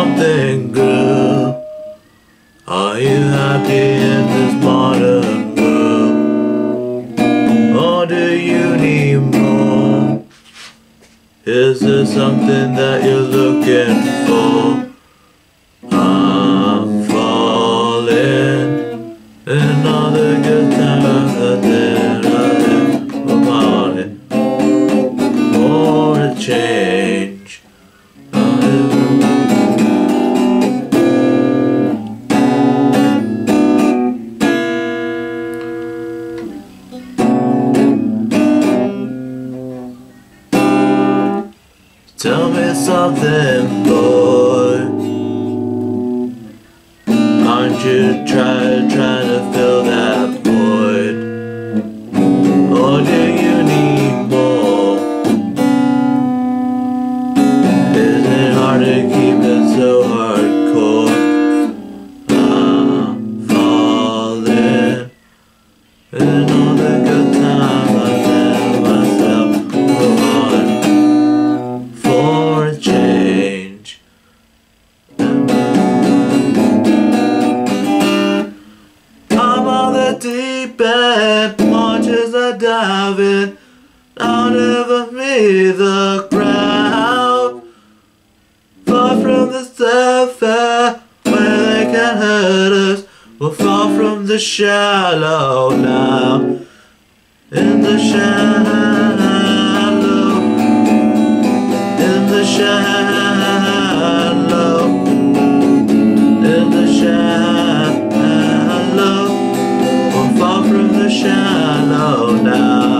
something good. Are you happy in this modern world? Or do you need more? Is there something that you're looking for? I'm falling in all the good times that I want it for a change. Tell me something, boy. Aren't you trying to fill that void? Or do you need more? Is it hard to keep it so hardcore? I'm falling in all the good times I tell myself move on for a change. I'm on the deep end, watches are diving out over me, the crowd. Far from the surface, where they can hurt us. We're far from the shallow now. In the shallow, in the shallow, in the shallow. We're far from the shallow now.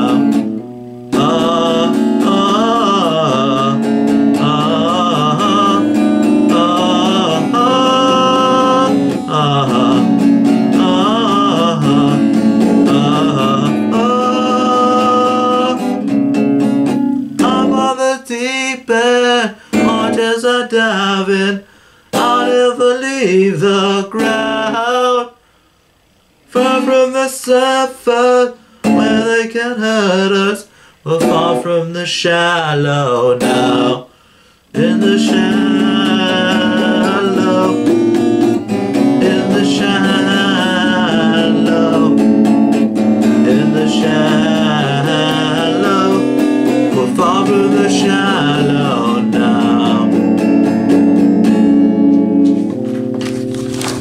Deep end, waters are diving, I'll never leave the ground. Far from the surface, where they can hurt us. We're far from the shallow now. In the shallow.